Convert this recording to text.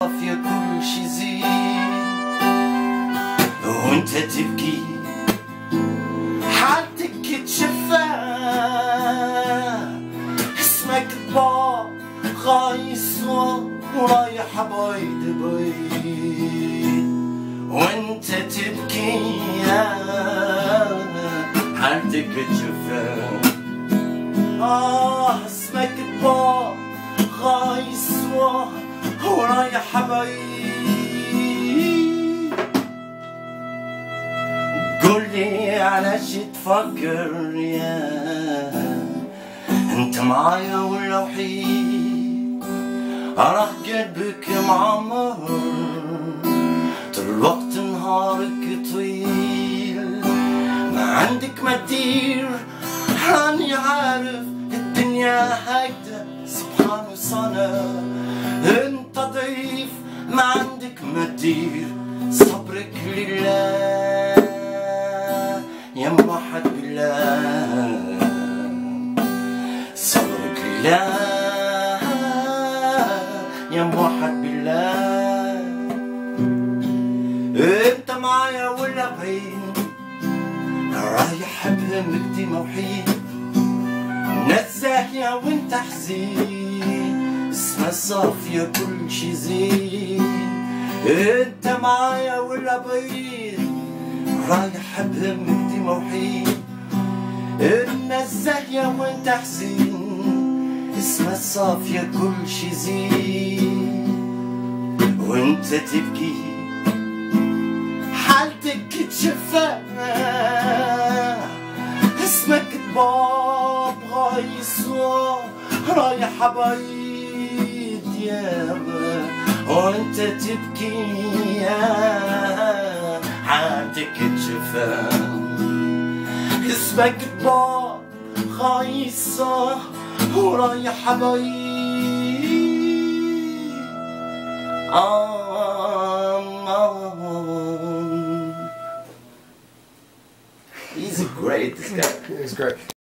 صافية كل شي زين وانت تبكي حالتك تشفى اسمك طباع خايس ورايح بيد بيد وانت تبكي حالتك تشفى اسمك طباع خايس ورايح بعيد قولي على شي تفكر يا انت معايا ولا وحيد راه قلبك معمر طول الوقت نهارك طويل ما عندك ما تدير راني عارف الدنيا هكذا سبحان صنع انت ضعيف ما عندك ما تدير صبرك لله يا موحد بالله صبرك لله يا موحد بالله انت معايا ولا بعيد رايح بهمك ديما وحيد نزاهية وانت حزين اسمها صافية كل شي زين انت معايا ولا بعيد رايح بهمك ديما وحيد النزاهية وانت حزين اسمها صافية كل شي زين وانت تبكي حالتك تشفى اسمك طباب غايس رايح بعيد يابا وانت تبكي حالتك تشفى اسمك طباب غايس ورايح بعيد He's great, this guy. He's great.